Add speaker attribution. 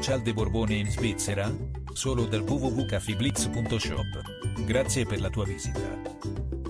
Speaker 1: Cial de Borbone in Svizzera? Solo dal www.caffeeblitz.shop. Grazie per la tua visita.